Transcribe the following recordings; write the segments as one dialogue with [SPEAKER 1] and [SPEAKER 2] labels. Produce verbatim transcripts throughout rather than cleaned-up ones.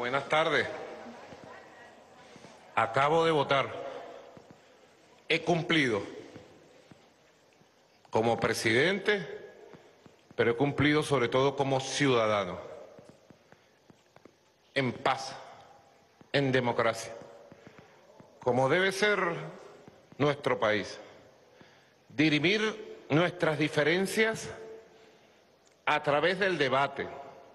[SPEAKER 1] buenas tardes. Acabo de votar. He cumplido como presidente, pero he cumplido sobre todo como ciudadano, en paz, en democracia, como debe ser nuestro país. Dirimir nuestras diferencias a través del debate,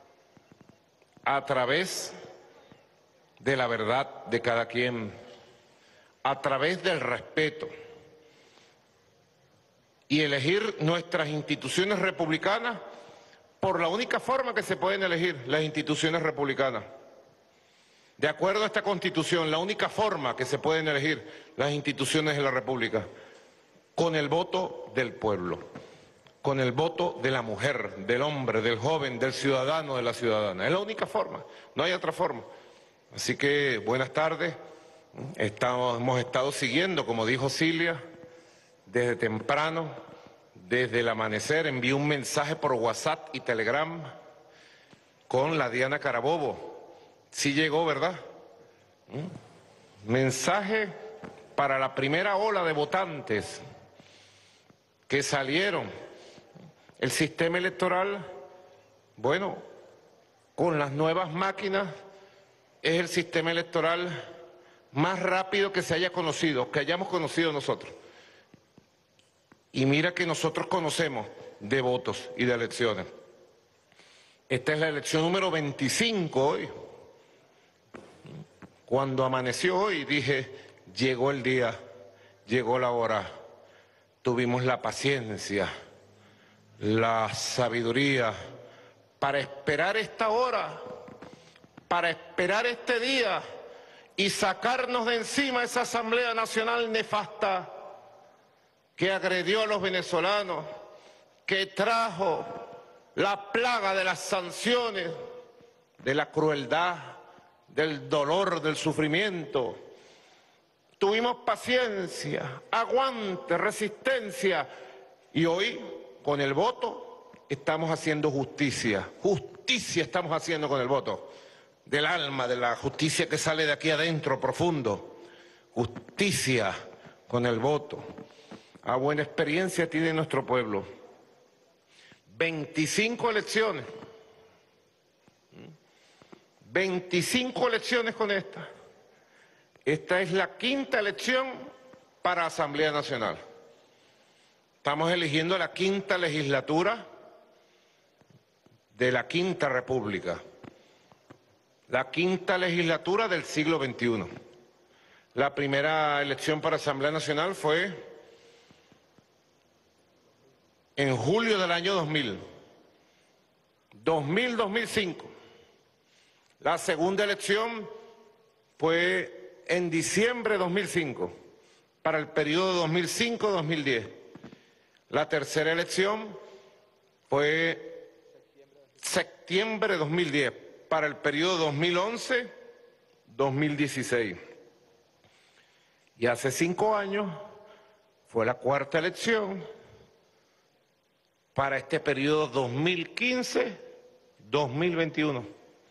[SPEAKER 1] a través de la verdad de cada quien, a través del respeto, y elegir nuestras instituciones republicanas por la única forma que se pueden elegir las instituciones republicanas. De acuerdo a esta Constitución, la única forma que se pueden elegir las instituciones de la República, con el voto del pueblo, con el voto de la mujer, del hombre, del joven, del ciudadano, de la ciudadana. Es la única forma, no hay otra forma. Así que, buenas tardes. Estamos, hemos estado siguiendo, como dijo Cilia, desde temprano, desde el amanecer. Envié un mensaje por WhatsApp y Telegram con la Diana Carabobo. Sí llegó, ¿verdad? ¿Mm? Mensaje para la primera ola de votantes que salieron. El sistema electoral, bueno, con las nuevas máquinas, es el sistema electoral más rápido que se haya conocido, que hayamos conocido nosotros. Y mira que nosotros conocemos de votos y de elecciones. Esta es la elección número veinticinco hoy. Cuando amaneció hoy dije, llegó el día, llegó la hora. Tuvimos la paciencia, la sabiduría para esperar esta hora, para esperar este día y sacarnos de encima esa Asamblea Nacional nefasta que agredió a los venezolanos, que trajo la plaga de las sanciones, de la crueldad, del dolor, del sufrimiento. Tuvimos paciencia, aguante, resistencia, y hoy, con el voto, estamos haciendo justicia. Justicia estamos haciendo con el voto, del alma, de la justicia que sale de aquí adentro, profundo. Justicia con el voto. A buena experiencia tiene nuestro pueblo. veinticinco elecciones. veinticinco elecciones con esta. Esta es la quinta elección para Asamblea Nacional. Estamos eligiendo la quinta legislatura de la Quinta República. La quinta legislatura del siglo veintiuno. La primera elección para Asamblea Nacional fue en julio del año dos mil. dos mil, dos mil cinco. La segunda elección fue en diciembre de dos mil cinco, para el periodo dos mil cinco a dos mil diez. La tercera elección fue septiembre de dos mil diez, para el periodo dos mil once a dos mil dieciséis. Y hace cinco años fue la cuarta elección para este periodo dos mil quince a dos mil veintiuno.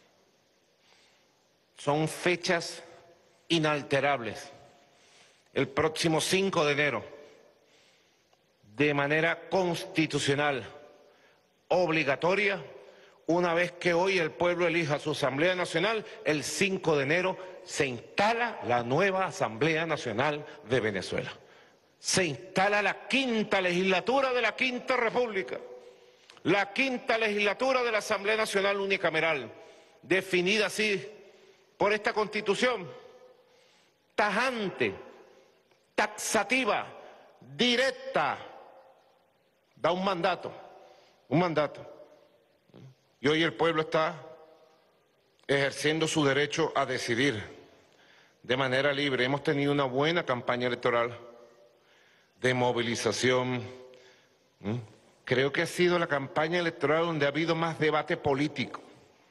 [SPEAKER 1] Son fechas inalterables. El próximo cinco de enero, de manera constitucional, obligatoria, una vez que hoy el pueblo elija su Asamblea Nacional, el cinco de enero se instala la nueva Asamblea Nacional de Venezuela. Se instala la quinta legislatura de la Quinta República, la quinta legislatura de la Asamblea Nacional Unicameral, definida así por esta Constitución, tajante, taxativa, directa, da un mandato, un mandato. Y hoy el pueblo está ejerciendo su derecho a decidir de manera libre. Hemos tenido una buena campaña electoral de movilización. Creo que ha sido la campaña electoral donde ha habido más debate político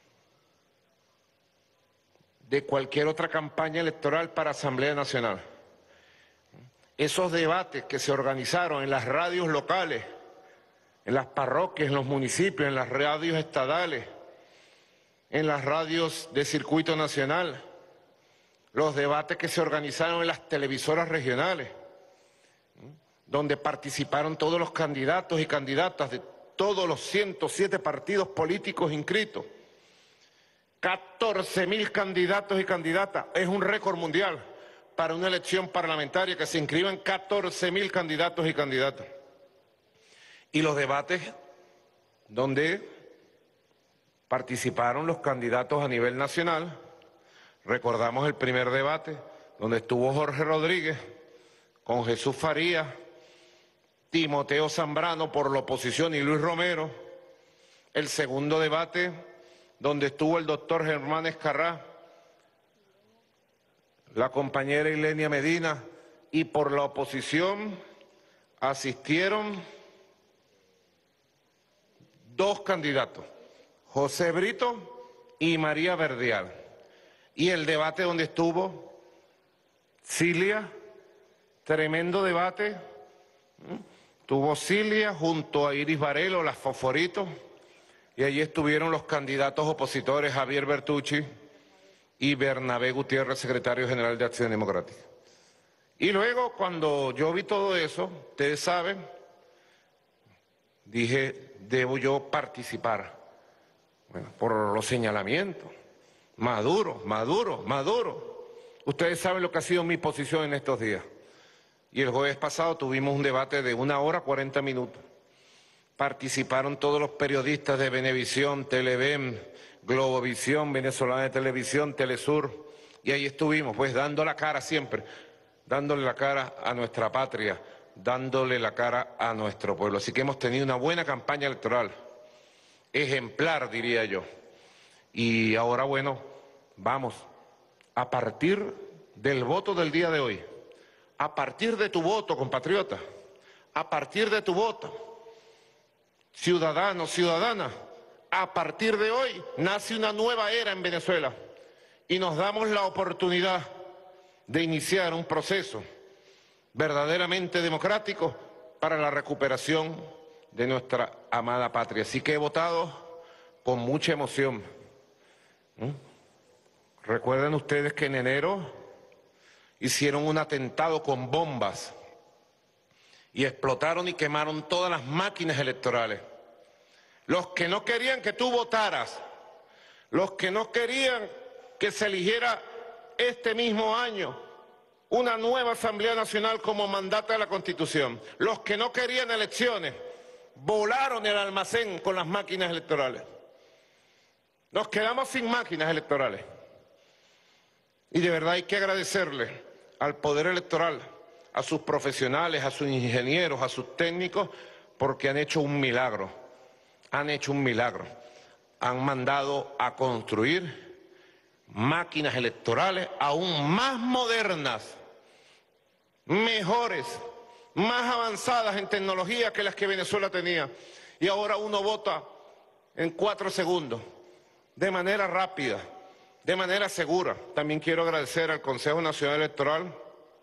[SPEAKER 1] de cualquier otra campaña electoral para Asamblea Nacional. Esos debates que se organizaron en las radios locales, en las parroquias, en los municipios, en las radios estadales, en las radios de circuito nacional, los debates que se organizaron en las televisoras regionales, donde participaron todos los candidatos y candidatas de todos los ciento siete partidos políticos inscritos. catorce mil candidatos y candidatas, es un récord mundial para una elección parlamentaria que se inscriban catorce mil candidatos y candidatas. Y los debates donde participaron los candidatos a nivel nacional. Recordamos el primer debate donde estuvo Jorge Rodríguez con Jesús Farías, Timoteo Zambrano por la oposición y Luis Romero. El segundo debate donde estuvo el doctor Germán Escarrá, la compañera Ilenia Medina, y por la oposición asistieron dos candidatos, José Brito y María Verdial. Y el debate donde estuvo Cilia, tremendo debate, tuvo Cilia junto a Iris Barelo, las Fosforitos, y allí estuvieron los candidatos opositores Javier Bertucci y Bernabé Gutiérrez, secretario general de Acción Democrática. Y luego, cuando yo vi todo eso, ustedes saben, dije, debo yo participar. Bueno, por los señalamientos. Maduro, Maduro, Maduro. Ustedes saben lo que ha sido mi posición en estos días. Y el jueves pasado tuvimos un debate de una hora cuarenta minutos. Participaron todos los periodistas de Venevisión, Televen, Globovisión, Venezolana de Televisión, Telesur. Y ahí estuvimos, pues, dando la cara siempre, dándole la cara a nuestra patria, dándole la cara a nuestro pueblo. Así que hemos tenido una buena campaña electoral, ejemplar, diría yo. Y ahora, bueno, vamos, a partir del voto del día de hoy, a partir de tu voto, compatriota, a partir de tu voto, ciudadano, ciudadana, a partir de hoy nace una nueva era en Venezuela y nos damos la oportunidad de iniciar un proceso verdaderamente democrático para la recuperación de nuestra amada patria. Así que he votado con mucha emoción. ¿Mm? Recuerden ustedes que en enero hicieron un atentado con bombas y explotaron y quemaron todas las máquinas electorales. Los que no querían que tú votaras, los que no querían que se eligiera este mismo año una nueva Asamblea Nacional como mandata de la Constitución, los que no querían elecciones, volaron el almacén con las máquinas electorales. Nos quedamos sin máquinas electorales. Y de verdad hay que agradecerle al Poder Electoral, a sus profesionales, a sus ingenieros, a sus técnicos, porque han hecho un milagro, han hecho un milagro. Han mandado a construir máquinas electorales aún más modernas, mejores, más avanzadas en tecnología que las que Venezuela tenía. Y ahora uno vota en cuatro segundos, de manera rápida, de manera segura. También quiero agradecer al Consejo Nacional Electoral,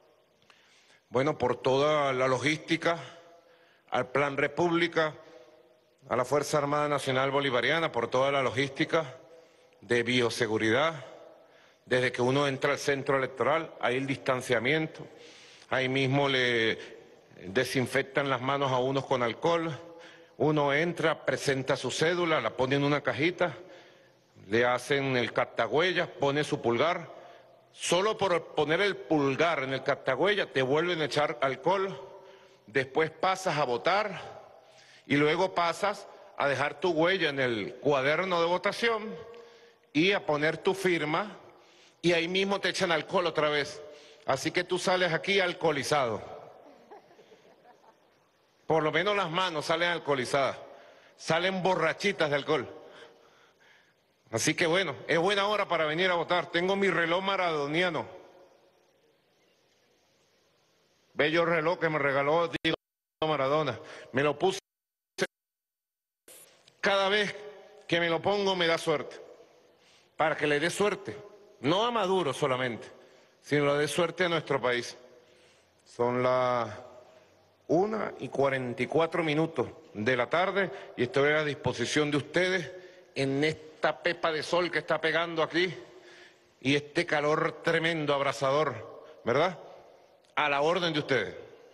[SPEAKER 1] bueno, por toda la logística, al Plan República, a la Fuerza Armada Nacional Bolivariana, por toda la logística de bioseguridad. Desde que uno entra al centro electoral, hay el distanciamiento, ahí mismo le desinfectan las manos a unos con alcohol, uno entra, presenta su cédula, la pone en una cajita, le hacen el captahuellas, pone su pulgar, solo por poner el pulgar en el captahuellas te vuelven a echar alcohol, después pasas a votar y luego pasas a dejar tu huella en el cuaderno de votación y a poner tu firma, y ahí mismo te echan alcohol otra vez. Así que tú sales aquí alcoholizado. Por lo menos las manos salen alcoholizadas, salen borrachitas de alcohol. Así que bueno, es buena hora para venir a votar. Tengo mi reloj maradoniano. Bello reloj que me regaló Diego Maradona. Me lo puse. Cada vez que me lo pongo me da suerte. Para que le dé suerte. No a Maduro solamente, sino le dé suerte a nuestro país. Son las una y cuarenta y cuatro minutos de la tarde y estoy a la disposición de ustedes en esta esta pepa de sol que está pegando aquí y este calor tremendo, abrasador, ¿verdad? A la orden de ustedes.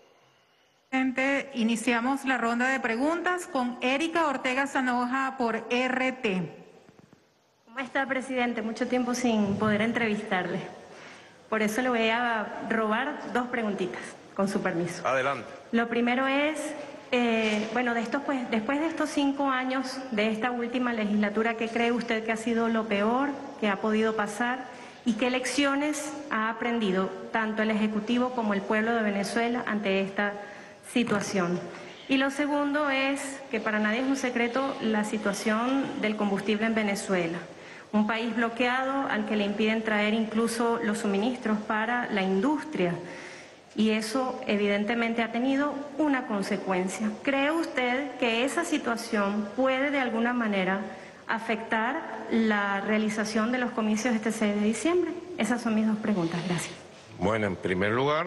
[SPEAKER 2] Iniciamos la ronda de preguntas con Erika Ortega Sanoja por R T.
[SPEAKER 3] ¿Cómo está, presidente? Mucho tiempo sin poder entrevistarle. Por eso le voy a robar dos preguntitas, con su permiso.
[SPEAKER 1] Adelante.
[SPEAKER 3] Lo primero es, eh, bueno, de estos, pues, después de estos cinco años de esta última legislatura, ¿qué cree usted que ha sido lo peor que ha podido pasar? ¿Y qué lecciones ha aprendido tanto el Ejecutivo como el pueblo de Venezuela ante esta situación? Y lo segundo es que para nadie es un secreto la situación del combustible en Venezuela. Un país bloqueado al que le impiden traer incluso los suministros para la industria. Y eso evidentemente ha tenido una consecuencia. ¿Cree usted que esa situación puede de alguna manera afectar la realización de los comicios este seis de diciembre? Esas son mis dos preguntas. Gracias.
[SPEAKER 1] Bueno, en primer lugar,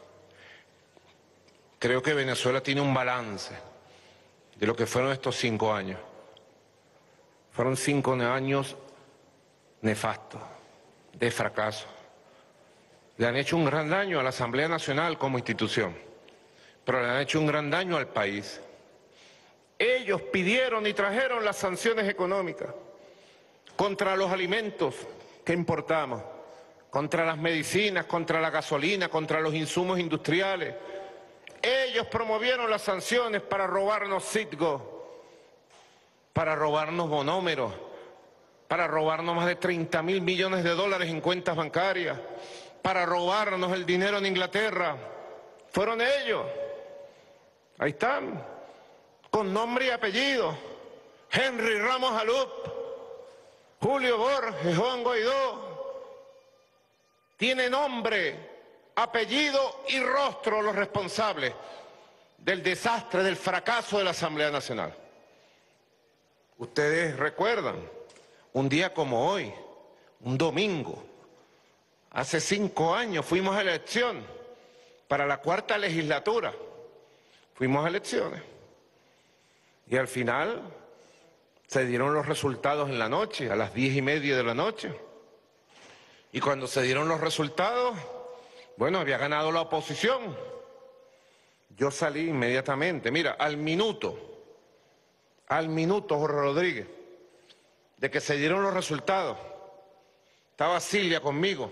[SPEAKER 1] creo que Venezuela tiene un balance de lo que fueron estos cinco años. Fueron cinco años nefastos, de fracaso. Le han hecho un gran daño a la Asamblea Nacional como institución, pero le han hecho un gran daño al país. Ellos pidieron y trajeron las sanciones económicas contra los alimentos que importamos, contra las medicinas, contra la gasolina, contra los insumos industriales. Ellos promovieron las sanciones para robarnos Citgo, para robarnos bonómeros, para robarnos más de treinta mil millones de dólares en cuentas bancarias, para robarnos el dinero en Inglaterra. Fueron ellos. Ahí están, con nombre y apellido. Henry Ramos Alup, Julio Borges, Juan Guaidó. Tiene nombre, apellido y rostro los responsables del desastre, del fracaso de la Asamblea Nacional. Ustedes recuerdan, un día como hoy, un domingo, hace cinco años fuimos a elección para la cuarta legislatura. Fuimos a elecciones y al final se dieron los resultados en la noche, a las diez y media de la noche. Y cuando se dieron los resultados, bueno, había ganado la oposición. Yo salí inmediatamente, mira, al minuto, al minuto, Jorge Rodríguez, de que se dieron los resultados, estaba Silvia conmigo.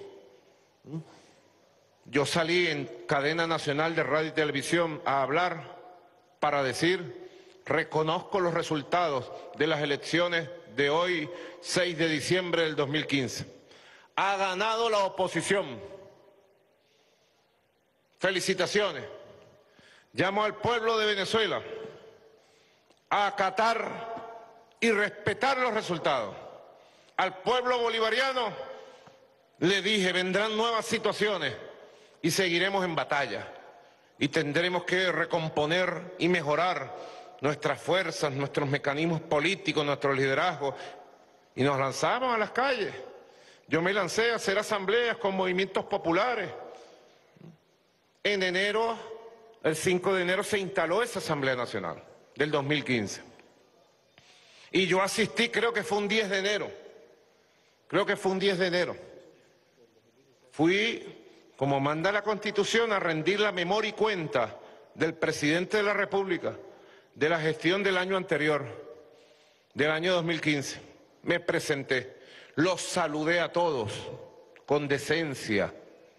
[SPEAKER 1] Yo salí en cadena nacional de radio y televisión a hablar para decir, reconozco los resultados de las elecciones de hoy, seis de diciembre del dos mil quince. Ha ganado la oposición. Felicitaciones. Llamo al pueblo de Venezuela a acatar y respetar los resultados. Al pueblo bolivariano le dije, vendrán nuevas situaciones y seguiremos en batalla. Y tendremos que recomponer y mejorar nuestras fuerzas, nuestros mecanismos políticos, nuestro liderazgo. Y nos lanzamos a las calles. Yo me lancé a hacer asambleas con movimientos populares. En enero, el cinco de enero, se instaló esa Asamblea Nacional del dos mil quince. Y yo asistí, creo que fue un diez de enero. Creo que fue un diez de enero. Fui, como manda la Constitución, a rendir la memoria y cuenta del presidente de la República de la gestión del año anterior, del año dos mil quince. Me presenté, los saludé a todos con decencia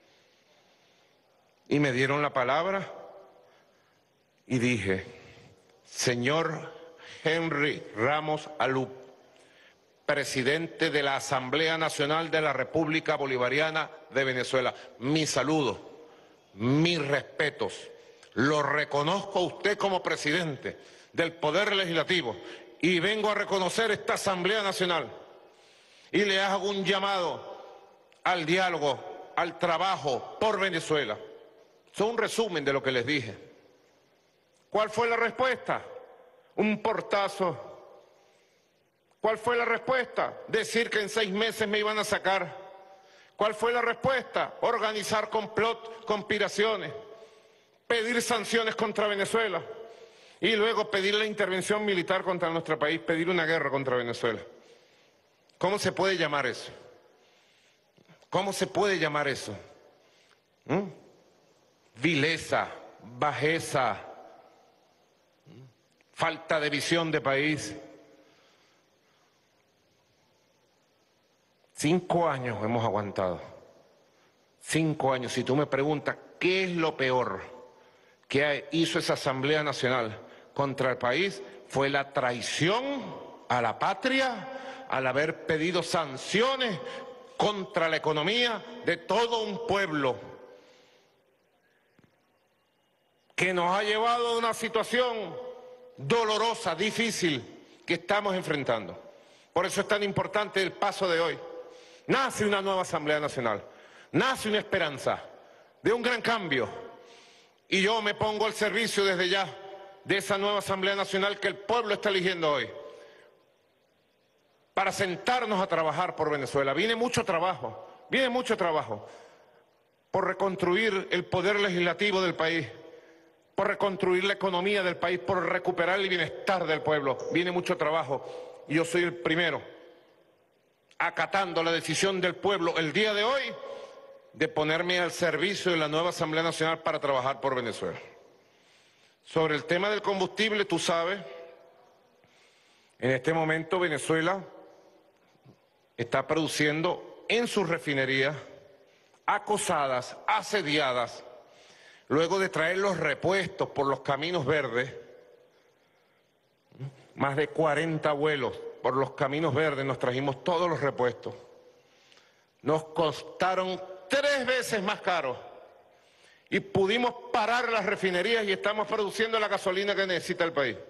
[SPEAKER 1] y me dieron la palabra y dije, señor Henry Ramos Alup, presidente de la Asamblea Nacional de la República Bolivariana de Venezuela, mi saludo, mis respetos, lo reconozco a usted como presidente del Poder Legislativo y vengo a reconocer esta Asamblea Nacional y le hago un llamado al diálogo, al trabajo por Venezuela. Eso es un resumen de lo que les dije. ¿Cuál fue la respuesta? Un portazo. ¿Cuál fue la respuesta? Decir que en seis meses me iban a sacar. ¿Cuál fue la respuesta? Organizar complot, conspiraciones, pedir sanciones contra Venezuela y luego pedir la intervención militar contra nuestro país, pedir una guerra contra Venezuela. ¿Cómo se puede llamar eso? ¿Cómo se puede llamar eso? ¿Mm? Vileza, bajeza, ¿Mm? falta de visión de país. Cinco años hemos aguantado. Cinco años. Si tú me preguntas qué es lo peor que hizo esa Asamblea Nacional contra el país, fue la traición a la patria al haber pedido sanciones contra la economía de todo un pueblo que nos ha llevado a una situación dolorosa, difícil, que estamos enfrentando. Por eso es tan importante el paso de hoy. Nace una nueva Asamblea Nacional, nace una esperanza de un gran cambio. Y yo me pongo al servicio desde ya de esa nueva Asamblea Nacional que el pueblo está eligiendo hoy, para sentarnos a trabajar por Venezuela. Viene mucho trabajo, viene mucho trabajo por reconstruir el poder legislativo del país, por reconstruir la economía del país, por recuperar el bienestar del pueblo. Viene mucho trabajo y yo soy el primero, acatando la decisión del pueblo el día de hoy, de ponerme al servicio de la nueva Asamblea Nacional para trabajar por Venezuela. Sobre el tema del combustible, tú sabes, en este momento Venezuela está produciendo en sus refinerías, acosadas, asediadas, luego de traer los repuestos por los caminos verdes, más de cuarenta vuelos por los caminos verdes, nos trajimos todos los repuestos. Nos costaron tres veces más caro y pudimos parar las refinerías y estamos produciendo la gasolina que necesita el país.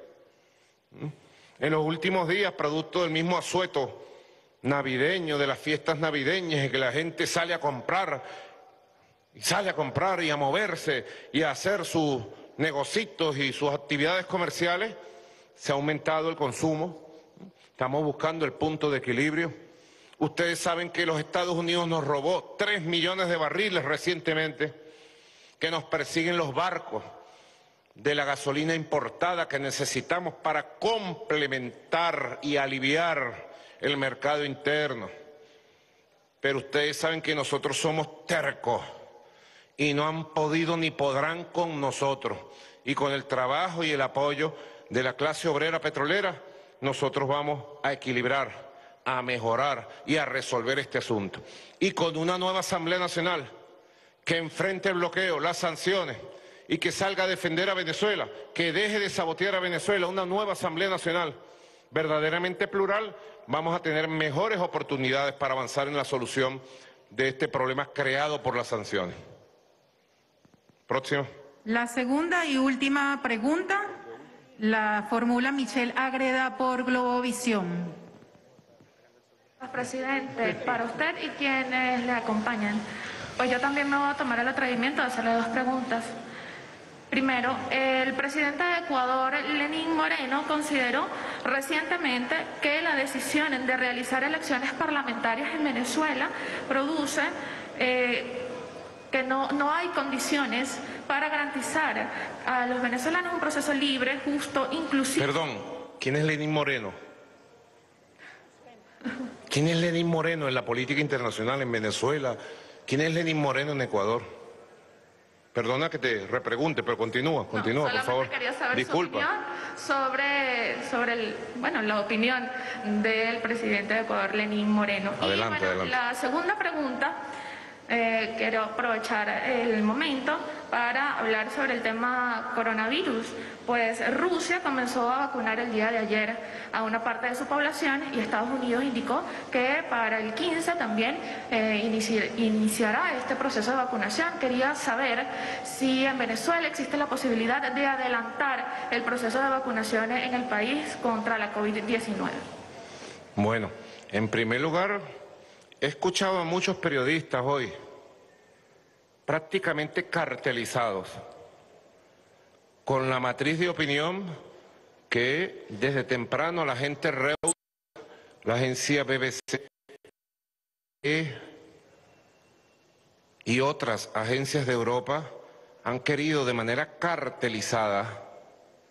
[SPEAKER 1] En los últimos días, producto del mismo asueto navideño, de las fiestas navideñas, en que la gente sale a comprar, y sale a comprar y a moverse y a hacer sus negocios y sus actividades comerciales, se ha aumentado el consumo. Estamos buscando el punto de equilibrio. Ustedes saben que los Estados Unidos nos robó tres millones de barriles recientemente, que nos persiguen los barcos de la gasolina importada que necesitamos para complementar y aliviar el mercado interno. Pero ustedes saben que nosotros somos tercos y no han podido ni podrán con nosotros. Y con el trabajo y el apoyo de la clase obrera petrolera, nosotros vamos a equilibrar, a mejorar y a resolver este asunto. Y con una nueva Asamblea Nacional que enfrente el bloqueo, las sanciones y que salga a defender a Venezuela, que deje de sabotear a Venezuela, una nueva Asamblea Nacional verdaderamente plural, vamos a tener mejores oportunidades para avanzar en la solución de este problema creado por las sanciones. Próximo.
[SPEAKER 2] La segunda y última pregunta la formula Michelle Agreda por Globovisión.
[SPEAKER 4] Presidente, para usted y quienes le acompañan, pues yo también me voy a tomar el atrevimiento de hacerle dos preguntas. Primero, el presidente de Ecuador, Lenín Moreno, consideró recientemente que la decisión de realizar elecciones parlamentarias en Venezuela produce eh, que no, no hay condiciones para garantizar a los venezolanos un proceso libre, justo, inclusivo.
[SPEAKER 1] Perdón, ¿quién es Lenín Moreno? ¿Quién es Lenín Moreno en la política internacional en Venezuela? ¿Quién es Lenín Moreno en Ecuador? Perdona que te repregunte, pero continúa, continúa,
[SPEAKER 4] no,
[SPEAKER 1] por favor.
[SPEAKER 4] Quería saber
[SPEAKER 1] Disculpa.
[SPEAKER 4] Su opinión sobre, sobre el, bueno, la opinión del presidente de Ecuador, Lenín Moreno.
[SPEAKER 1] Adelante,
[SPEAKER 4] y bueno,
[SPEAKER 1] adelante.
[SPEAKER 4] La segunda pregunta, eh, quiero aprovechar el momento para hablar sobre el tema coronavirus. Pues Rusia comenzó a vacunar el día de ayer a una parte de su población y Estados Unidos indicó que para el quince también eh, inici iniciará este proceso de vacunación. Quería saber si en Venezuela existe la posibilidad de adelantar el proceso de vacunación en el país contra la COVID diecinueve.
[SPEAKER 1] Bueno, en primer lugar, he escuchado a muchos periodistas hoy prácticamente cartelizados con la matriz de opinión que desde temprano la gente Reuters, la agencia B B C y otras agencias de Europa han querido de manera cartelizada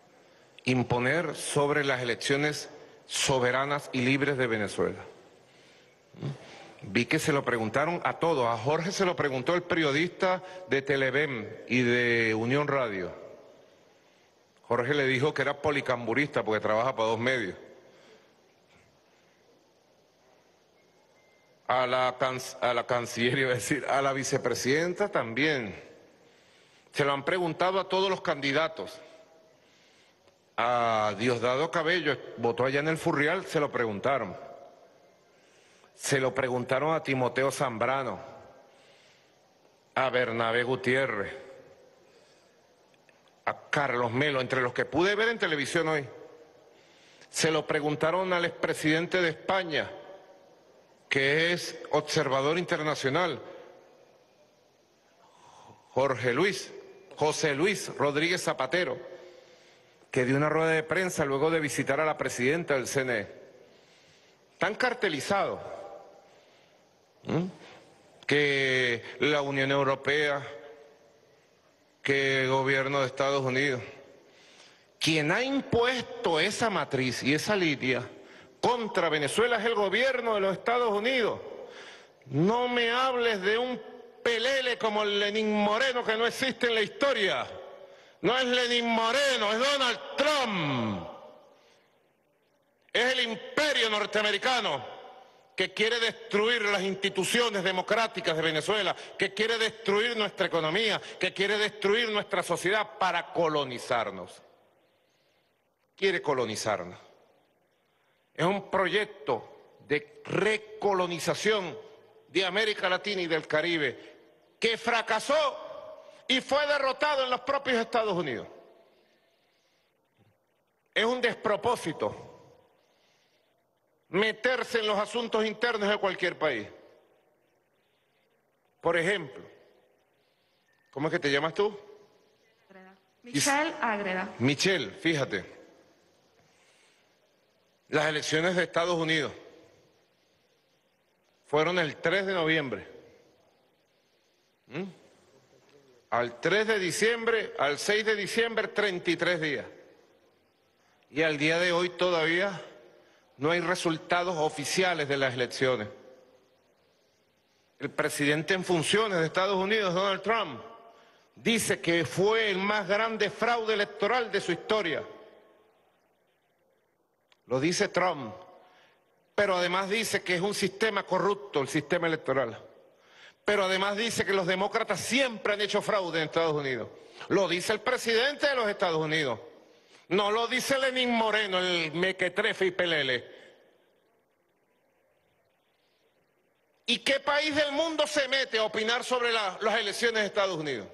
[SPEAKER 1] imponer sobre las elecciones soberanas y libres de Venezuela. Vi que se lo preguntaron a todos. A Jorge se lo preguntó el periodista de Televen y de Unión Radio. Jorge le dijo que era policamburista porque trabaja para dos medios. A la, can, a la canciller, iba a decir, a la vicepresidenta también. Se lo han preguntado a todos los candidatos. A Diosdado Cabello, votó allá en el Furrial, se lo preguntaron. Se lo preguntaron a Timoteo Zambrano, a Bernabé Gutiérrez, a Carlos Melo, entre los que pude ver en televisión hoy. Se lo preguntaron al expresidente de España, que es observador internacional, Jorge Luis, José Luis Rodríguez Zapatero, que dio una rueda de prensa luego de visitar a la presidenta del C N E. Tan cartelizado ¿Mm? que la Unión Europea, que el gobierno de Estados Unidos, quien ha impuesto esa matriz y esa línea contra Venezuela es el gobierno de los Estados Unidos. No me hables de un pelele como el Lenín Moreno que no existe en la historia. No es Lenín Moreno, es Donald Trump. Es el imperio norteamericano que quiere destruir las instituciones democráticas de Venezuela, que quiere destruir nuestra economía, que quiere destruir nuestra sociedad para colonizarnos. Quiere colonizarnos. Es un proyecto de recolonización de América Latina y del Caribe que fracasó y fue derrotado en los propios Estados Unidos. Es un despropósito meterse en los asuntos internos de cualquier país. Por ejemplo, ¿cómo es que te llamas tú?
[SPEAKER 4] Michelle Ágreda.
[SPEAKER 1] Michelle, fíjate, las elecciones de Estados Unidos fueron el tres de noviembre. ¿Mm? Al tres de diciembre, al seis de diciembre, treinta y tres días. Y al día de hoy todavía no hay resultados oficiales de las elecciones. El presidente en funciones de Estados Unidos, Donald Trump, dice que fue el más grande fraude electoral de su historia. Lo dice Trump, pero además dice que es un sistema corrupto, el sistema electoral. Pero además dice que los demócratas siempre han hecho fraude en Estados Unidos. Lo dice el presidente de los Estados Unidos. No lo dice Lenín Moreno, el mequetrefe y pelele. ¿Y qué país del mundo se mete a opinar sobre la, las elecciones de Estados Unidos?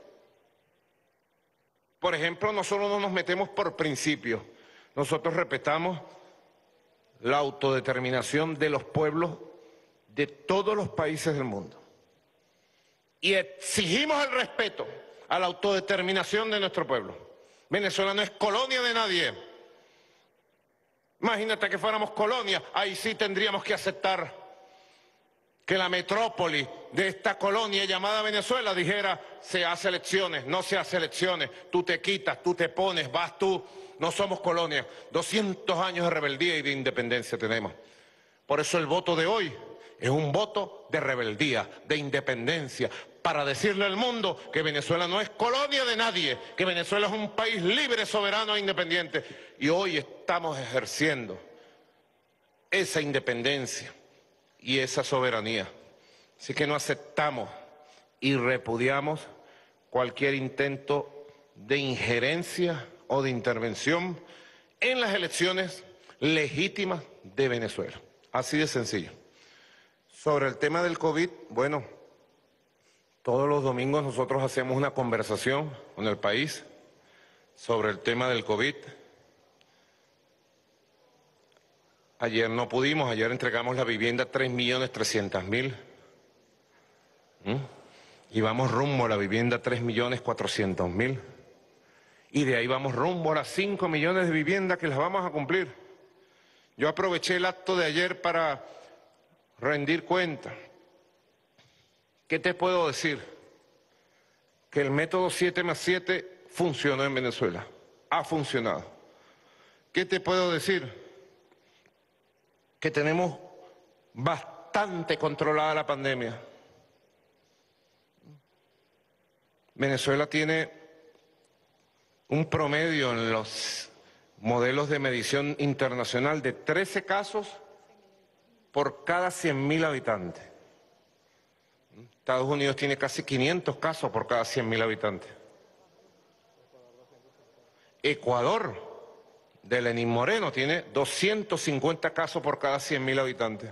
[SPEAKER 1] Por ejemplo, nosotros no nos metemos por principio. Nosotros respetamos la autodeterminación de los pueblos de todos los países del mundo. Y exigimos el respeto a la autodeterminación de nuestro pueblo. Venezuela no es colonia de nadie. Imagínate que fuéramos colonia, ahí sí tendríamos que aceptar que la metrópoli de esta colonia llamada Venezuela dijera, se hace elecciones, no se hace elecciones, tú te quitas, tú te pones, vas tú, no somos colonia. doscientos años de rebeldía y de independencia tenemos. Por eso el voto de hoy es un voto de rebeldía, de independencia, para decirle al mundo que Venezuela no es colonia de nadie, que Venezuela es un país libre, soberano e independiente. Y hoy estamos ejerciendo esa independencia y esa soberanía. Así que no aceptamos y repudiamos cualquier intento de injerencia o de intervención en las elecciones legítimas de Venezuela. Así de sencillo. Sobre el tema del COVID, bueno, todos los domingos nosotros hacemos una conversación con el país sobre el tema del COVID. Ayer no pudimos, ayer entregamos la vivienda a tres millones trescientos mil. ¿Mm? Y vamos rumbo a la vivienda a tres millones cuatrocientos mil. Y de ahí vamos rumbo a las cinco millones de viviendas que las vamos a cumplir. Yo aproveché el acto de ayer para rendir cuenta. ¿Qué te puedo decir? Que el método siete más siete funcionó en Venezuela. Ha funcionado. ¿Qué te puedo decir? Que tenemos bastante controlada la pandemia. Venezuela tiene un promedio en los modelos de medición internacional de trece casos por cada cien mil habitantes. Estados Unidos tiene casi quinientos casos por cada cien mil habitantes. Ecuador, de Lenín Moreno, tiene doscientos cincuenta casos por cada cien mil habitantes.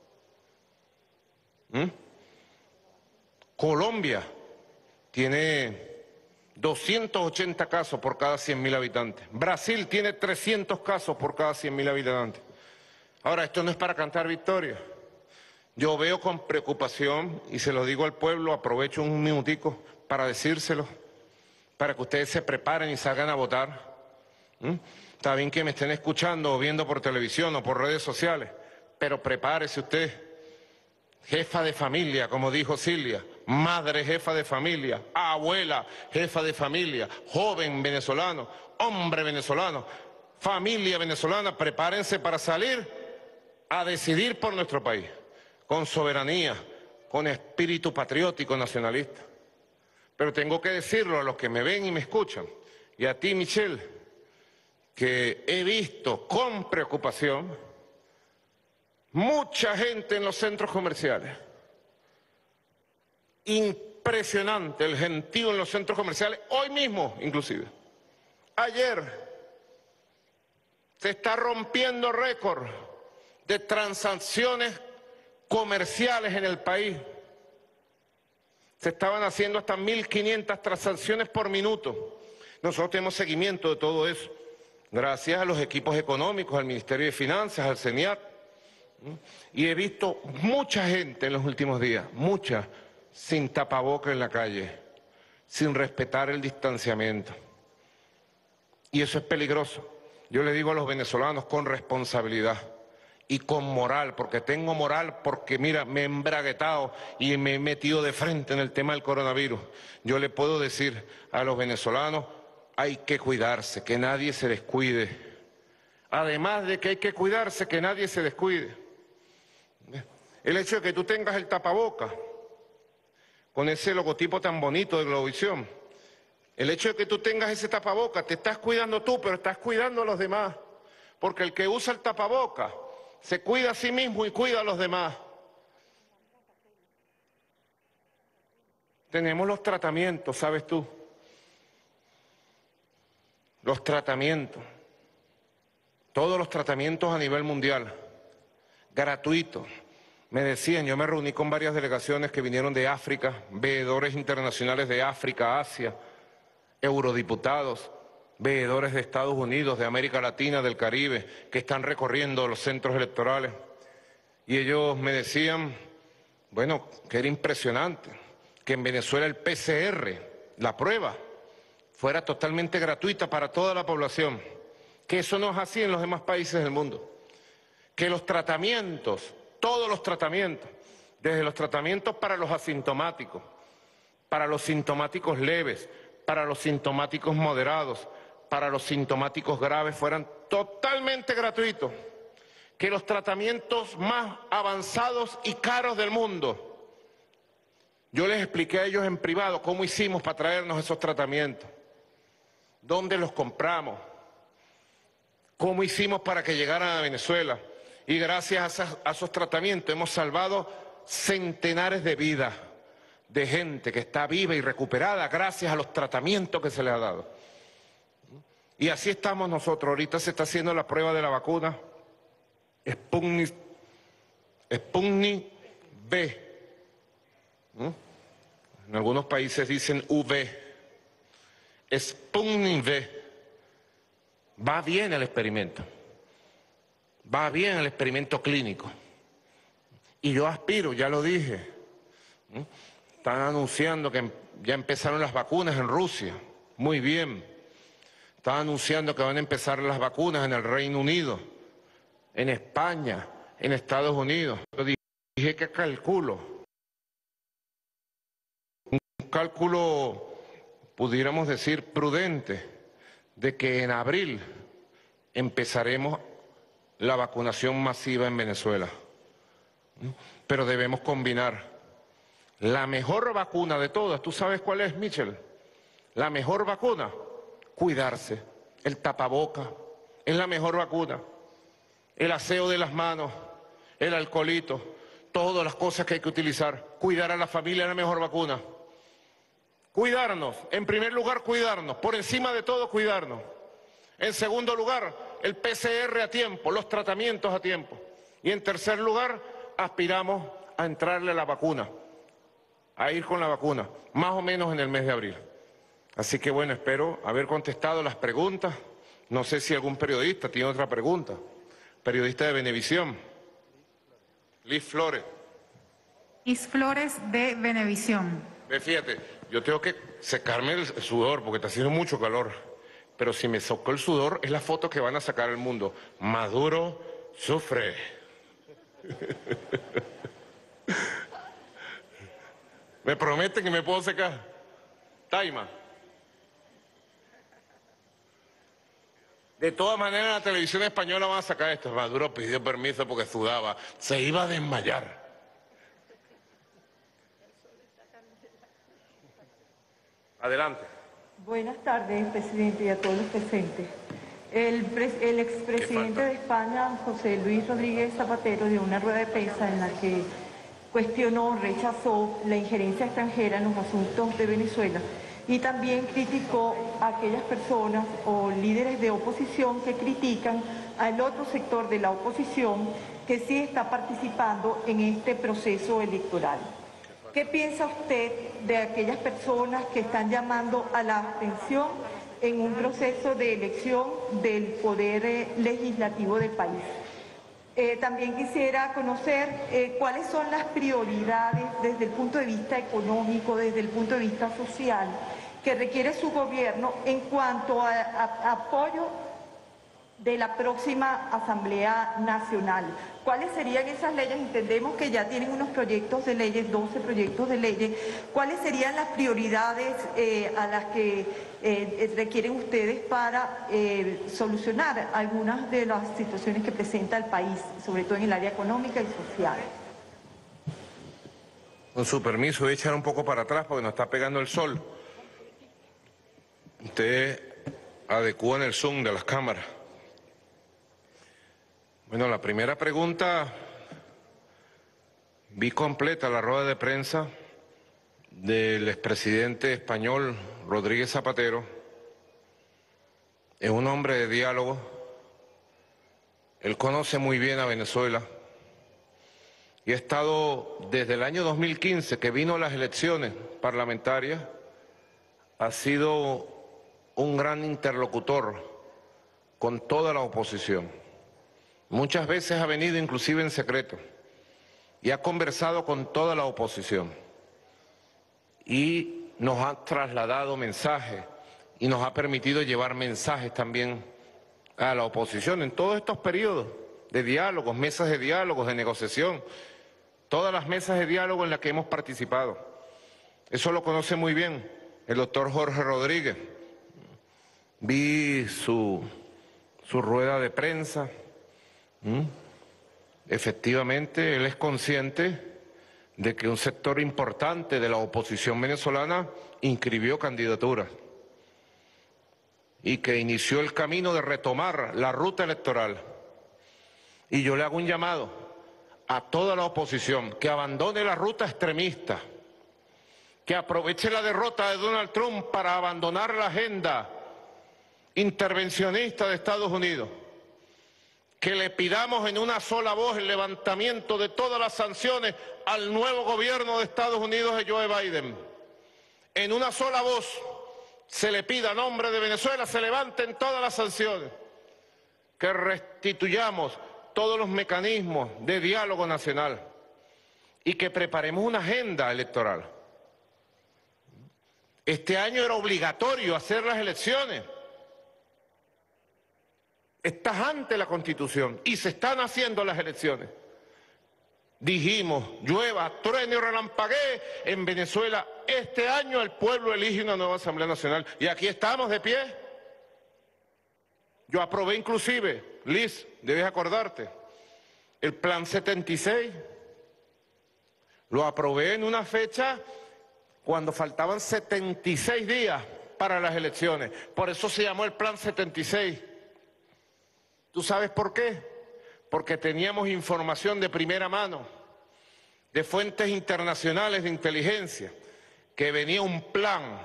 [SPEAKER 1] ¿Mm? Colombia tiene doscientos ochenta casos por cada cien mil habitantes. Brasil tiene trescientos casos por cada cien mil habitantes. Ahora, esto no es para cantar victoria. Yo veo con preocupación, y se lo digo al pueblo, aprovecho un minutico para decírselo, para que ustedes se preparen y salgan a votar. ¿Mm? Está bien que me estén escuchando o viendo por televisión o por redes sociales, pero prepárese usted, jefa de familia, como dijo Silvia, madre jefa de familia, abuela jefa de familia, joven venezolano, hombre venezolano, familia venezolana, prepárense para salir a decidir por nuestro país, con soberanía, con espíritu patriótico nacionalista. Pero tengo que decirlo a los que me ven y me escuchan, y a ti, Michelle, que he visto con preocupación mucha gente en los centros comerciales. Impresionante el gentío en los centros comerciales, hoy mismo inclusive. Ayer se está rompiendo récord de transacciones comerciales en el país. Se estaban haciendo hasta mil quinientas transacciones por minuto. Nosotros tenemos seguimiento de todo eso, gracias a los equipos económicos, al Ministerio de Finanzas, al CENIAT. Y he visto mucha gente en los últimos días, mucha, sin tapabocas en la calle, sin respetar el distanciamiento. Y eso es peligroso. Yo le digo a los venezolanos con responsabilidad y con moral, porque tengo moral, porque mira, me he embraguetado y me he metido de frente en el tema del coronavirus. Yo le puedo decir a los venezolanos, hay que cuidarse, que nadie se descuide. Además de que hay que cuidarse, que nadie se descuide. El hecho de que tú tengas el tapaboca con ese logotipo tan bonito de Globovisión, el hecho de que tú tengas ese tapaboca, te estás cuidando tú, pero estás cuidando a los demás. Porque el que usa el tapaboca se cuida a sí mismo y cuida a los demás. Tenemos los tratamientos, ¿sabes tú? Los tratamientos, todos los tratamientos a nivel mundial, gratuitos. Me decían, yo me reuní con varias delegaciones que vinieron de África, veedores internacionales de África, Asia, eurodiputados, veedores de Estados Unidos, de América Latina, del Caribe, que están recorriendo los centros electorales. Y ellos me decían, bueno, que era impresionante, que en Venezuela el P C R, la prueba, fuera totalmente gratuita para toda la población, que eso no es así en los demás países del mundo, que los tratamientos, todos los tratamientos, desde los tratamientos para los asintomáticos, para los sintomáticos leves, para los sintomáticos moderados, para los sintomáticos graves, fueran totalmente gratuitos, que los tratamientos más avanzados y caros del mundo, yo les expliqué a ellos en privado cómo hicimos para traernos esos tratamientos, dónde los compramos, cómo hicimos para que llegaran a Venezuela. Y gracias a, esas, a esos tratamientos hemos salvado centenares de vidas de gente que está viva y recuperada gracias a los tratamientos que se les ha dado. Y así estamos nosotros. Ahorita se está haciendo la prueba de la vacuna Sputnik, Sputnik V. ¿Mm? En algunos países dicen U V. Sputnik V. Va bien el experimento. Va bien el experimento clínico. Y yo aspiro, ya lo dije. ¿Mm? Están anunciando que ya empezaron las vacunas en Rusia. Muy bien. Están anunciando que van a empezar las vacunas en el Reino Unido, en España, en Estados Unidos. Yo dije que calculo. Un cálculo, pudiéramos decir, prudente, de que en abril empezaremos la vacunación masiva en Venezuela. Pero debemos combinar. La mejor vacuna de todas, ¿tú sabes cuál es, Michelle? La mejor vacuna, cuidarse. El tapaboca es la mejor vacuna. El aseo de las manos, el alcoholito, todas las cosas que hay que utilizar. Cuidar a la familia es la mejor vacuna. Cuidarnos, en primer lugar cuidarnos, por encima de todo cuidarnos. En segundo lugar, el P C R a tiempo, los tratamientos a tiempo. Y en tercer lugar, aspiramos a entrarle a la vacuna, a ir con la vacuna, más o menos en el mes de abril. Así que bueno, espero haber contestado las preguntas. No sé si algún periodista tiene otra pregunta. Periodista de Venevisión. Liz Flores.
[SPEAKER 2] Liz Flores de Venevisión.
[SPEAKER 1] Ve, fíjate, yo tengo que secarme el sudor porque está haciendo mucho calor. Pero si me socó el sudor, es la foto que van a sacar al mundo. Maduro sufre. ¿Me prometen que me puedo secar? Taima. De todas maneras, la televisión española va a sacar esto. Maduro pidió permiso porque sudaba. Se iba a desmayar. Adelante.
[SPEAKER 5] Buenas tardes, presidente, y a todos los presentes. El, pres el expresidente de España, José Luis Rodríguez Zapatero, dio una rueda de prensa en la que cuestionó, rechazó la injerencia extranjera en los asuntos de Venezuela y también criticó a aquellas personas o líderes de oposición que critican al otro sector de la oposición que sí está participando en este proceso electoral. ¿Qué piensa usted de aquellas personas que están llamando a la abstención en un proceso de elección del poder eh, legislativo del país? Eh, también quisiera conocer eh, cuáles son las prioridades desde el punto de vista económico, desde el punto de vista social, que requiere su gobierno en cuanto a, a, a apoyo de la próxima Asamblea Nacional. ¿Cuáles serían esas leyes? Entendemos que ya tienen unos proyectos de leyes, doce proyectos de leyes. ¿Cuáles serían las prioridades eh, a las que eh, requieren ustedes para eh, solucionar algunas de las situaciones que presenta el país, sobre todo en el área económica y social?
[SPEAKER 1] Con su permiso, voy a echar un poco para atrás porque nos está pegando el sol. Ustedes adecúan el zoom de las cámaras. Bueno, la primera pregunta, vi completa la rueda de prensa del expresidente español Rodríguez Zapatero. Es un hombre de diálogo, él conoce muy bien a Venezuela y ha estado desde el año dos mil quince que vino a las elecciones parlamentarias, ha sido un gran interlocutor con toda la oposición. Muchas veces ha venido inclusive en secreto y ha conversado con toda la oposición y nos ha trasladado mensajes y nos ha permitido llevar mensajes también a la oposición en todos estos periodos de diálogos, mesas de diálogos, de negociación, todas las mesas de diálogo en las que hemos participado. Eso lo conoce muy bien el doctor Jorge Rodríguez. Vi su, su rueda de prensa. ¿Mm? Efectivamente, él es consciente de que un sector importante de la oposición venezolana inscribió candidaturas y que inició el camino de retomar la ruta electoral. Y yo le hago un llamado a toda la oposición que abandone la ruta extremista, que aproveche la derrota de Donald Trump para abandonar la agenda intervencionista de Estados Unidos, que le pidamos en una sola voz el levantamiento de todas las sanciones al nuevo gobierno de Estados Unidos de Joe Biden. En una sola voz se le pida a nombre de Venezuela, se levanten todas las sanciones, que restituyamos todos los mecanismos de diálogo nacional y que preparemos una agenda electoral. Este año era obligatorio hacer las elecciones. Estás ante la Constitución y se están haciendo las elecciones. Dijimos, llueva, truene o relampaguee, en Venezuela este año el pueblo elige una nueva Asamblea Nacional. Y aquí estamos de pie. Yo aprobé inclusive, Liz, debes acordarte, el Plan setenta y seis, Lo aprobé en una fecha cuando faltaban setenta y seis días para las elecciones. Por eso se llamó el Plan setenta y seis. ¿Tú sabes por qué? Porque teníamos información de primera mano, de fuentes internacionales de inteligencia, que venía un plan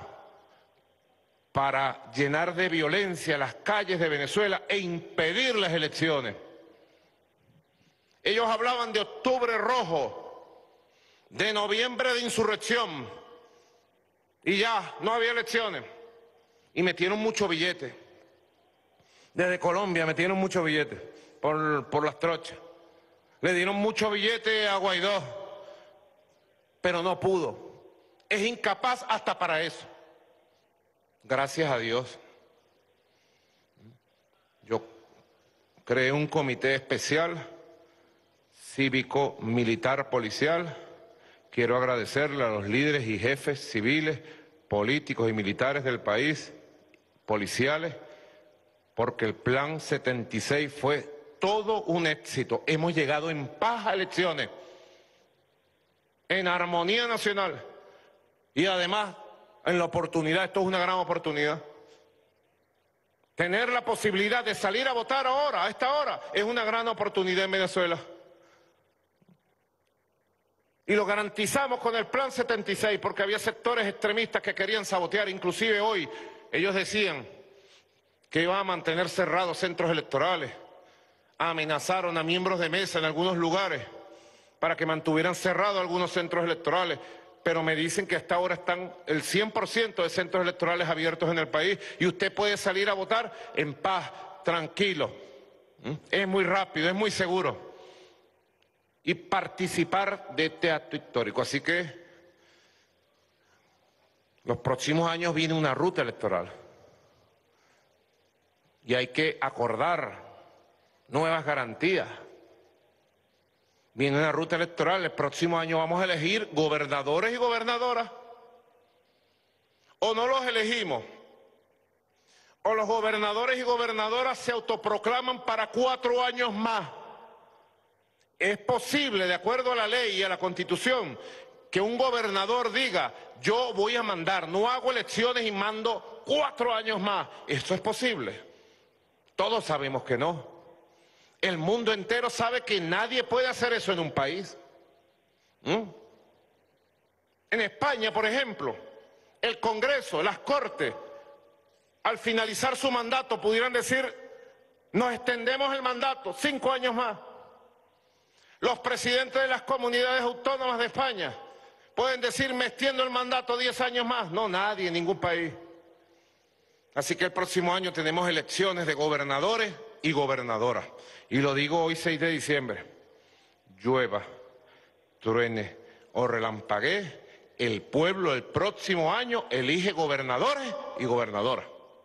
[SPEAKER 1] para llenar de violencia las calles de Venezuela e impedir las elecciones. Ellos hablaban de octubre rojo, de noviembre de insurrección, y ya, no había elecciones. Y metieron mucho billete. Desde Colombia metieron mucho billete por, por las trochas. Le dieron mucho billete a Guaidó, pero no pudo. Es incapaz hasta para eso. Gracias a Dios. Yo creé un comité especial, cívico, militar, policial. Quiero agradecerle a los líderes y jefes civiles, políticos y militares del país, policiales, porque el Plan setenta y seis fue todo un éxito. Hemos llegado en paz a elecciones, en armonía nacional y además en la oportunidad, esto es una gran oportunidad. Tener la posibilidad de salir a votar ahora, a esta hora, es una gran oportunidad en Venezuela. Y lo garantizamos con el Plan setenta y seis, porque había sectores extremistas que querían sabotear. Inclusive hoy ellos decían que iban a mantener cerrados centros electorales. Amenazaron a miembros de mesa en algunos lugares para que mantuvieran cerrados algunos centros electorales. Pero me dicen que hasta ahora están el cien por ciento de centros electorales abiertos en el país y usted puede salir a votar en paz, tranquilo. ¿Mm? Es muy rápido, es muy seguro. Y participar de este acto histórico. Así que los próximos años viene una ruta electoral y hay que acordar nuevas garantías. Viene una ruta electoral, el próximo año vamos a elegir gobernadores y gobernadoras. O no los elegimos, o los gobernadores y gobernadoras se autoproclaman para cuatro años más. Es posible, de acuerdo a la ley y a la Constitución, que un gobernador diga, yo voy a mandar, no hago elecciones y mando cuatro años más. ¿Esto es posible? Todos sabemos que no. El mundo entero sabe que nadie puede hacer eso en un país. ¿Mm? En España, por ejemplo, el Congreso, las Cortes, al finalizar su mandato pudieran decir, nos extendemos el mandato cinco años más. Los presidentes de las comunidades autónomas de España pueden decir, me extiendo el mandato diez años más. No, nadie, en ningún país. Así que el próximo año tenemos elecciones de gobernadores y gobernadoras. Y lo digo hoy seis de diciembre. Llueva, truene o relampaguee, el pueblo el próximo año elige gobernadores y gobernadoras.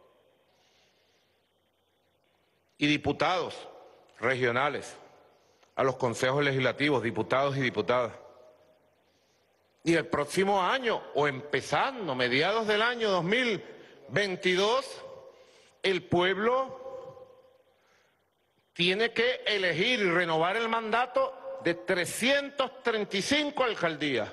[SPEAKER 1] Y diputados regionales, a los consejos legislativos, diputados y diputadas. Y el próximo año, o empezando, mediados del año dos mil veintidós, el pueblo tiene que elegir y renovar el mandato de trescientas treinta y cinco alcaldías.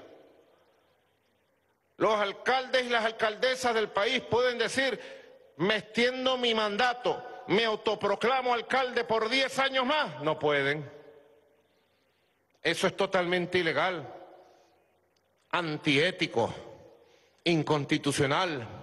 [SPEAKER 1] Los alcaldes y las alcaldesas del país pueden decir, me extiendo mi mandato, me autoproclamo alcalde por diez años más. No pueden. Eso es totalmente ilegal, antiético, inconstitucional,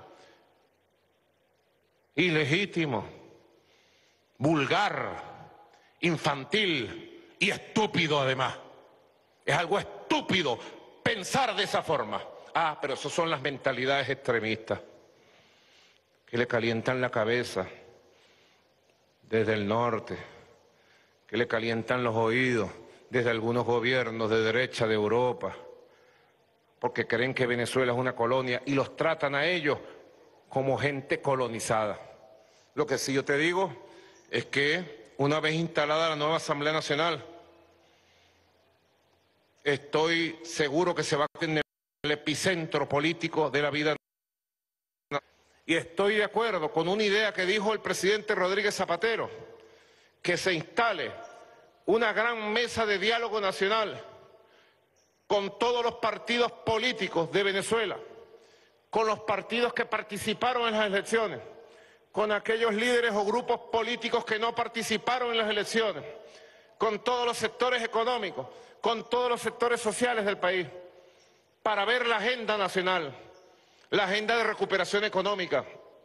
[SPEAKER 1] ilegítimo, vulgar, infantil y estúpido además. Es algo estúpido pensar de esa forma. Ah, pero eso son las mentalidades extremistas que le calientan la cabeza desde el norte, que le calientan los oídos desde algunos gobiernos de derecha de Europa, porque creen que Venezuela es una colonia y los tratan a ellos como gente colonizada. Lo que sí yo te digo es que una vez instalada la nueva Asamblea Nacional, estoy seguro que se va a tener el epicentro político de la vida nacional. Y estoy de acuerdo con una idea que dijo el presidente Rodríguez Zapatero, que se instale una gran mesa de diálogo nacional con todos los partidos políticos de Venezuela, con los partidos que participaron en las elecciones, con aquellos líderes o grupos políticos que no participaron en las elecciones, con todos los sectores económicos, con todos los sectores sociales del país, para ver la agenda nacional, la agenda de recuperación económica.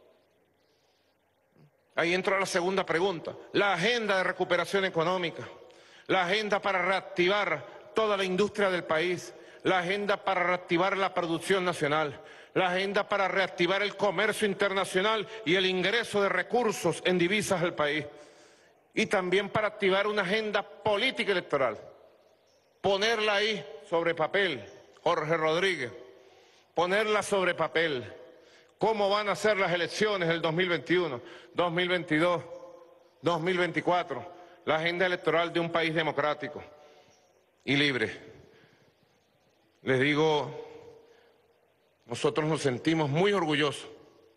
[SPEAKER 1] Ahí entro a la segunda pregunta, la agenda de recuperación económica, la agenda para reactivar toda la industria del país, la agenda para reactivar la producción nacional, la agenda para reactivar el comercio internacional y el ingreso de recursos en divisas al país, y también para activar una agenda política electoral, ponerla ahí sobre papel, Jorge Rodríguez, ponerla sobre papel, cómo van a ser las elecciones del dos mil veintiuno, dos mil veintidós, dos mil veinticuatro, la agenda electoral de un país democrático y libre. Les digo, nosotros nos sentimos muy orgullosos,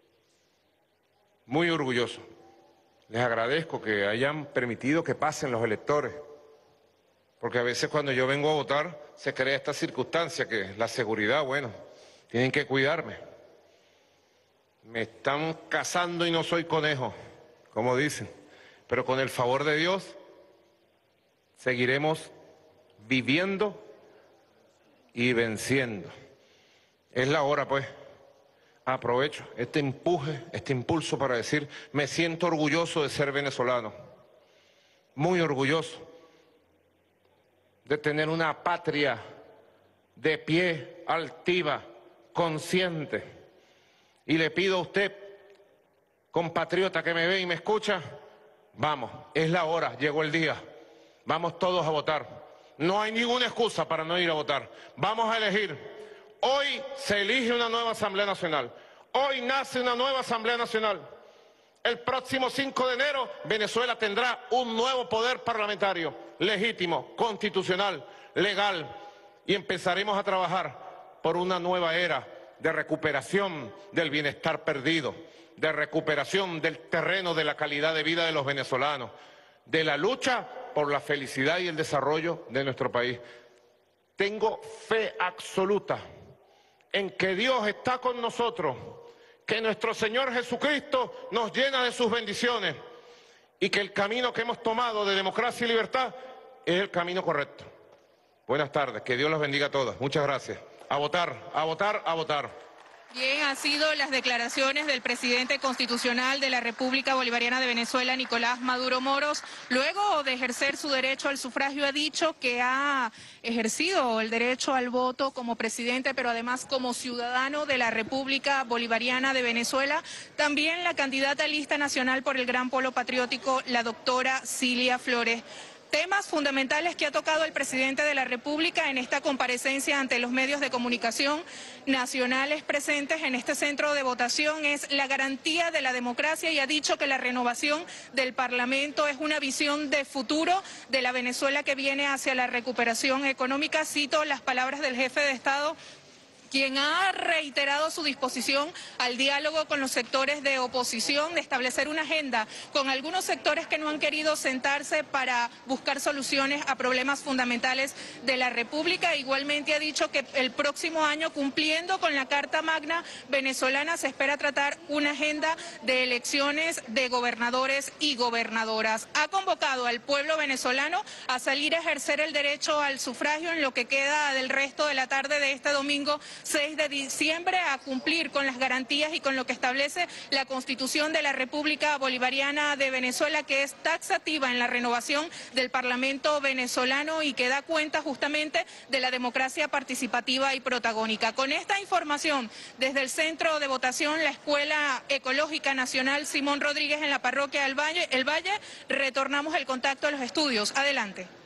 [SPEAKER 1] muy orgullosos. Les agradezco que hayan permitido que pasen los electores, porque a veces cuando yo vengo a votar se crea esta circunstancia que la seguridad, bueno, tienen que cuidarme. Me están cazando y no soy conejo, como dicen, pero con el favor de Dios seguiremos viviendo y venciendo. Es la hora, pues. Aprovecho este empuje, este impulso para decir, me siento orgulloso de ser venezolano, muy orgulloso de tener una patria de pie, altiva, consciente. Y le pido a usted, compatriota que me ve y me escucha, vamos, es la hora, llegó el día, vamos todos a votar. No hay ninguna excusa para no ir a votar. Vamos a elegir. Hoy se elige una nueva Asamblea Nacional. Hoy nace una nueva Asamblea Nacional. El próximo cinco de enero, Venezuela tendrá un nuevo poder parlamentario, legítimo, constitucional, legal, y empezaremos a trabajar por una nueva era de recuperación del bienestar perdido, de recuperación del terreno de la calidad de vida de los venezolanos, de la lucha por la felicidad y el desarrollo de nuestro país. Tengo fe absoluta en que Dios está con nosotros, que nuestro Señor Jesucristo nos llena de sus bendiciones y que el camino que hemos tomado de democracia y libertad es el camino correcto. Buenas tardes, que Dios los bendiga a todos. Muchas gracias. A votar, a votar, a votar.
[SPEAKER 2] Bien, han sido las declaraciones del presidente constitucional de la República Bolivariana de Venezuela, Nicolás Maduro Moros. Luego de ejercer su derecho al sufragio, ha dicho que ha ejercido el derecho al voto como presidente, pero además como ciudadano de la República Bolivariana de Venezuela. También la candidata lista nacional por el Gran Polo Patriótico, la doctora Cilia Flores. Temas fundamentales que ha tocado el presidente de la República en esta comparecencia ante los medios de comunicación nacionales presentes en este centro de votación es la garantía de la democracia, y ha dicho que la renovación del Parlamento es una visión de futuro de la Venezuela que viene hacia la recuperación económica. Cito las palabras del jefe de Estado, quien ha reiterado su disposición al diálogo con los sectores de oposición, de establecer una agenda con algunos sectores que no han querido sentarse para buscar soluciones a problemas fundamentales de la República. Igualmente ha dicho que el próximo año, cumpliendo con la Carta Magna venezolana, se espera tratar una agenda de elecciones de gobernadores y gobernadoras. Ha convocado al pueblo venezolano a salir a ejercer el derecho al sufragio en lo que queda del resto de la tarde de este domingo seis de diciembre, a cumplir con las garantías y con lo que establece la Constitución de la República Bolivariana de Venezuela, que es taxativa en la renovación del Parlamento venezolano y que da cuenta justamente de la democracia participativa y protagónica. Con esta información, desde el centro de votación, la Escuela Ecológica Nacional Simón Rodríguez en la parroquia del Valle, El Valle, retornamos el contacto a los estudios. Adelante.